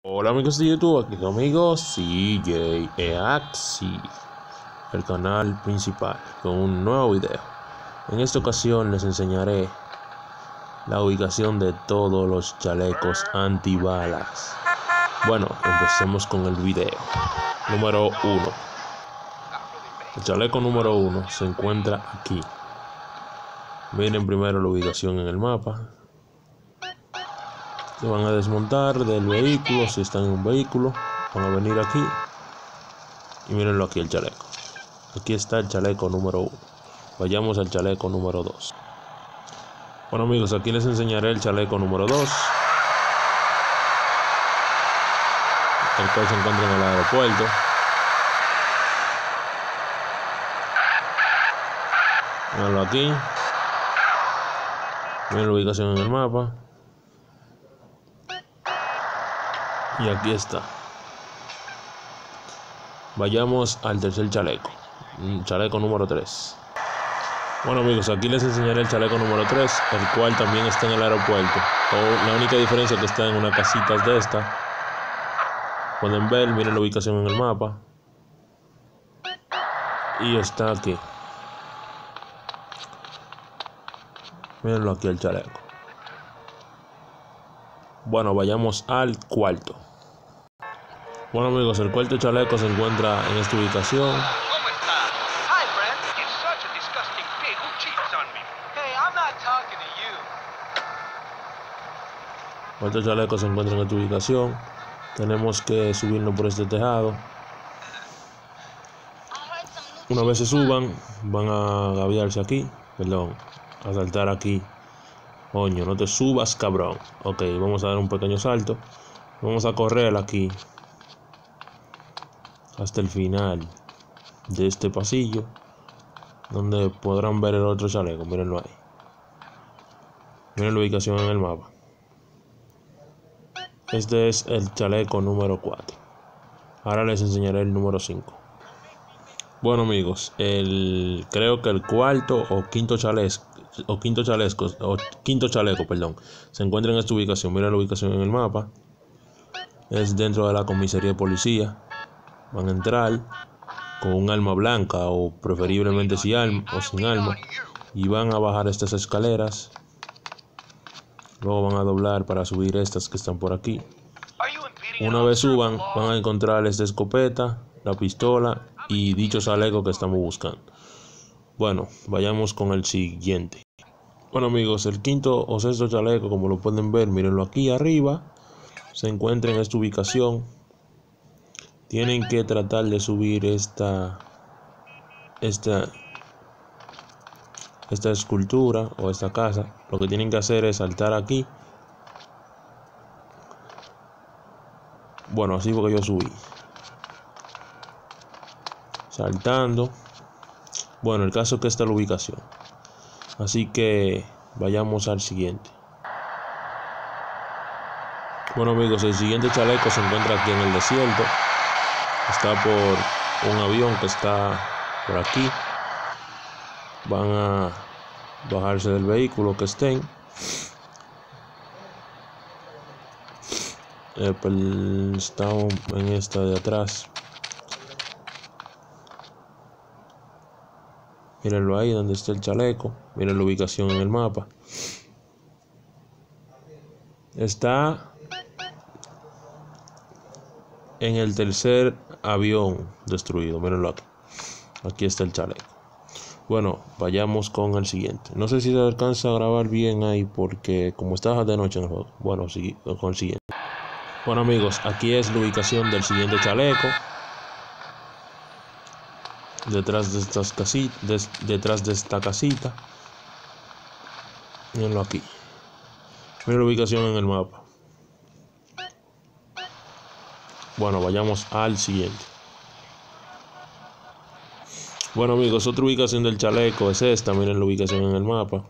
Hola amigos de YouTube, aquí su amigo CJ Eaxi, el canal principal, con un nuevo video. En esta ocasión les enseñaré la ubicación de todos los chalecos antibalas. Bueno, empecemos con el video. Número 1. El chaleco número 1 se encuentra aquí. Miren primero la ubicación en el mapa. Se van a desmontar del vehículo, si están en un vehículo, van a venir aquí y mírenlo aquí el chaleco. Aquí está el chaleco número 1. Vayamos al chaleco número 2. Bueno amigos, aquí les enseñaré el chaleco número 2, el cual se encuentra en el aeropuerto. Mírenlo aquí. Miren la ubicación en el mapa. Y aquí está. Vayamos al tercer chaleco. Chaleco número 3. Bueno amigos, aquí les enseñaré el chaleco número 3, el cual también está en el aeropuerto. La única diferencia es que está en una casita de esta. Pueden ver, miren la ubicación en el mapa. Y está aquí. Mírenlo aquí el chaleco. Bueno, vayamos al cuarto. Bueno amigos, el cuarto chaleco se encuentra en esta ubicación. El cuarto chaleco se encuentra en esta ubicación. Tenemos que subirnos por este tejado. Una vez se suban, van a gaviarse aquí. Perdón, a saltar aquí. Coño, no te subas, cabrón. Ok, vamos a dar un pequeño salto. Vamos a correr aquí hasta el final de este pasillo, donde podrán ver el otro chaleco. Mírenlo ahí. Miren la ubicación en el mapa. Este es el chaleco número 4. Ahora les enseñaré el número 5. Bueno amigos, creo que el cuarto o quinto chaleco, perdón, se encuentra en esta ubicación. Miren la ubicación en el mapa. Es dentro de la comisaría de policía. Van a entrar con un arma blanca o preferiblemente sin arma, y van a bajar estas escaleras. Luego van a doblar para subir estas que están por aquí. Una vez suban, van a encontrar esta escopeta, la pistola y dicho chaleco que estamos buscando. Bueno, vayamos con el siguiente. Bueno amigos, el quinto o sexto chaleco, como lo pueden ver, mírenlo aquí arriba, se encuentra en esta ubicación. Tienen que tratar de subir esta escultura o esta casa. Lo que tienen que hacer es saltar aquí. Bueno, así fue que yo subí, saltando. Bueno, el caso es que esta es la ubicación, así que vayamos al siguiente. Bueno amigos, el siguiente chaleco se encuentra aquí en el desierto. Está por un avión que está por aquí. Van a bajarse del vehículo que estén. Está en esta de atrás. Mírenlo ahí donde está el chaleco. Miren la ubicación en el mapa. Está en el tercer avión destruido. Mírenlo aquí. Aquí está el chaleco. Bueno, vayamos con el siguiente. No sé si se alcanza a grabar bien ahí porque como está de noche en el juego. Bueno, sí, con el siguiente. Bueno amigos, aquí es la ubicación del siguiente chaleco. Detrás de esta casita. Mírenlo aquí. Miren la ubicación en el mapa. Bueno, vayamos al siguiente. Bueno amigos, otra ubicación del chaleco es esta. Miren la ubicación en el mapa.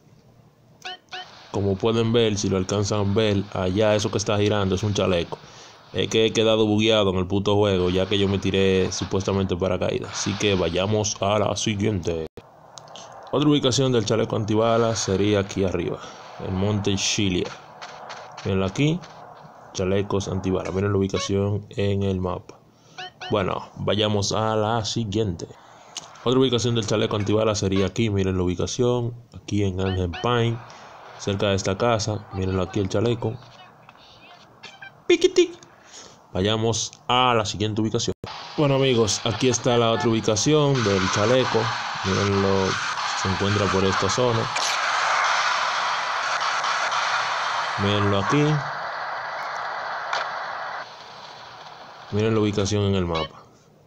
Como pueden ver, si lo alcanzan a ver, allá eso que está girando es un chaleco. Es que he quedado bugueado en el puto juego, ya que yo me tiré supuestamente paracaídas. Así que vayamos a la siguiente. Otra ubicación del chaleco antibalas sería aquí arriba, el monte Shilia. Mirenlo aquí. chalecos antibalas. Miren la ubicación en el mapa. Bueno, vayamos a la siguiente. Otra ubicación del chaleco antibalas sería aquí. Miren la ubicación, aquí en Anaheim Pine, cerca de esta casa. Mirenlo aquí el chaleco. Piquiti. Vayamos a la siguiente ubicación. Bueno amigos, aquí está la otra ubicación del chaleco. Mirenlo, se encuentra por esta zona. Mirenlo aquí. Miren la ubicación en el mapa.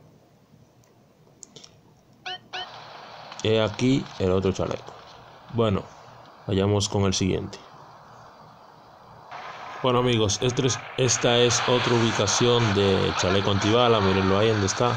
He aquí el otro chaleco. Bueno, vayamos con el siguiente. Bueno amigos, esta es otra ubicación de chaleco antibala. Mirenlo ahí donde está.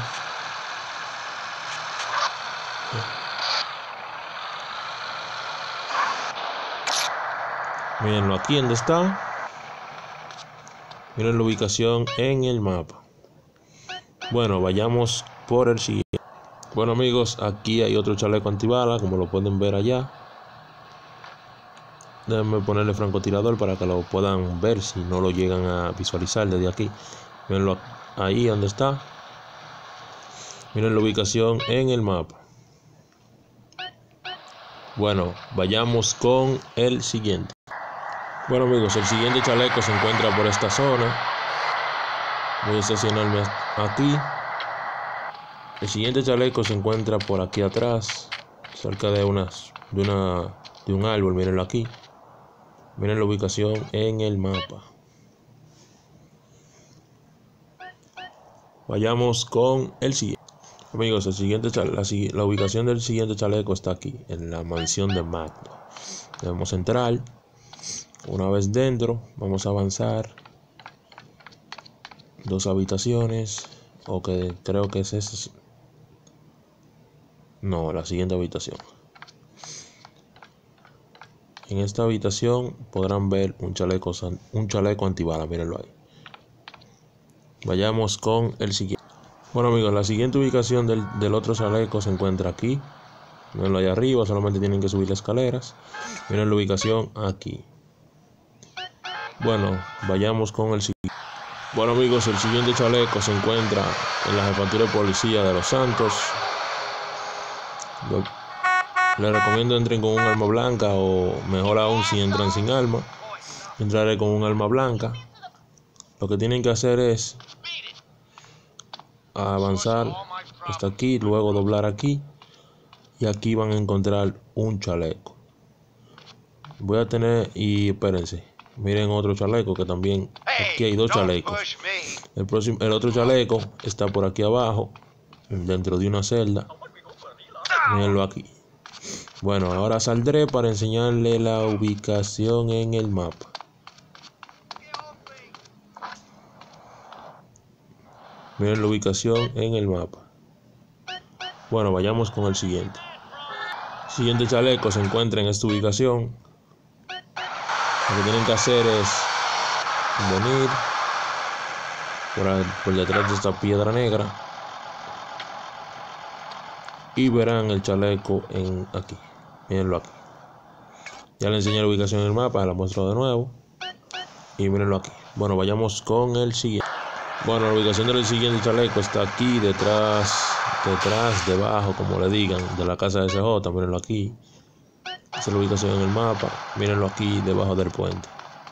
Mirenlo aquí donde está. Miren la ubicación en el mapa. Bueno, vayamos por el siguiente. Bueno amigos, aquí hay otro chaleco antibala, como lo pueden ver allá. Déjenme ponerle francotirador para que lo puedan ver si no lo llegan a visualizar desde aquí. Mirenlo ahí donde está. Miren la ubicación en el mapa. Bueno, vayamos con el siguiente. Bueno amigos, el siguiente chaleco se encuentra por esta zona. Voy a estacionarme aquí. El siguiente chaleco se encuentra por aquí atrás, cerca de un árbol. Mírenlo aquí. Miren la ubicación en el mapa. Vayamos con el siguiente. Amigos, la ubicación del siguiente chaleco está aquí, en la mansión de Magno. Debemos entrar. Una vez dentro, vamos a avanzar 2 habitaciones. O que creo que es esa. No, la siguiente habitación. En esta habitación podrán ver un chaleco antibala. Mírenlo ahí. Vayamos con el siguiente. Bueno amigos, la siguiente ubicación del otro chaleco se encuentra aquí. Mírenlo ahí arriba, solamente tienen que subir las escaleras. Miren la ubicación aquí. Bueno, vayamos con el siguiente. Bueno amigos, el siguiente chaleco se encuentra en la jefatura de policía de Los Santos. Les recomiendo entren con un arma blanca, o mejor aún si entran sin arma, entraré con un arma blanca. Lo que tienen que hacer es avanzar hasta aquí, luego doblar aquí, y aquí van a encontrar un chaleco. Voy a tener, y espérense, miren otro chaleco que también, aquí hay 2 chalecos. El otro chaleco está por aquí abajo, dentro de una celda. Mírenlo aquí. Bueno, ahora saldré para enseñarle la ubicación en el mapa. Miren la ubicación en el mapa. Bueno, vayamos con el siguiente. El siguiente chaleco se encuentra en esta ubicación. Lo que tienen que hacer es venir por detrás de esta piedra negra y verán el chaleco aquí. Mírenlo aquí. Ya le enseñé la ubicación en el mapa, la muestro de nuevo. Y mírenlo aquí. Bueno, vayamos con el siguiente. Bueno, la ubicación del siguiente chaleco está aquí, detrás, debajo, como le digan, de la casa de CJ. Mírenlo aquí. Esa es la ubicación en el mapa. Mírenlo aquí, debajo del puente.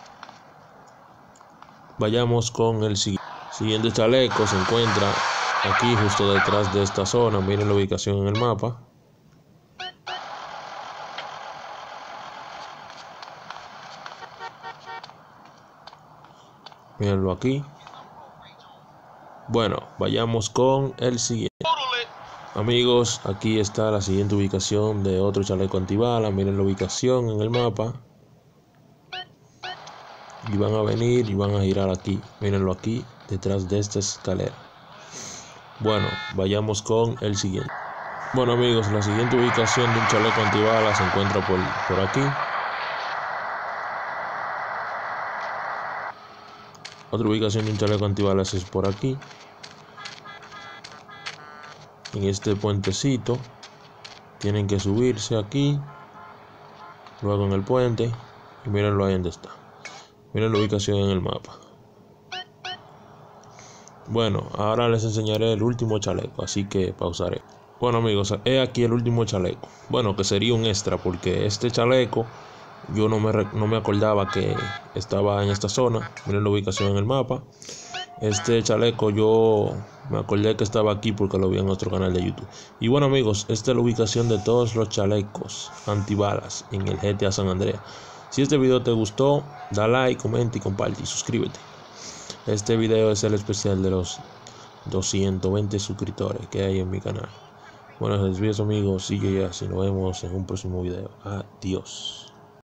Vayamos con el siguiente chaleco. Se encuentra aquí, justo detrás de esta zona. Miren la ubicación en el mapa. Mírenlo aquí. Bueno, vayamos con el siguiente. Amigos, aquí está la siguiente ubicación de otro chaleco antibala. Miren la ubicación en el mapa. Y van a venir y van a girar aquí. Mírenlo aquí, detrás de esta escalera. Bueno, vayamos con el siguiente. Bueno amigos, la siguiente ubicación de un chaleco antibala se encuentra por aquí. Otra ubicación de un chaleco antibalas es por aquí. En este puentecito. Tienen que subirse aquí. Luego en el puente. Y mírenlo ahí donde está. Miren la ubicación en el mapa. Bueno, ahora les enseñaré el último chaleco, así que pausaré. Bueno amigos, he aquí el último chaleco. Bueno, que sería un extra porque este chaleco yo no me acordaba que estaba en esta zona. Miren la ubicación en el mapa. Este chaleco yo me acordé que estaba aquí porque lo vi en otro canal de YouTube. Y bueno amigos, esta es la ubicación de todos los chalecos antibalas en el GTA San Andreas. Si este video te gustó, da like, comenta y comparte y suscríbete. Este video es el especial de los 220 suscriptores que hay en mi canal. Bueno, les despido amigos, y ya, si nos vemos en un próximo video. Adiós.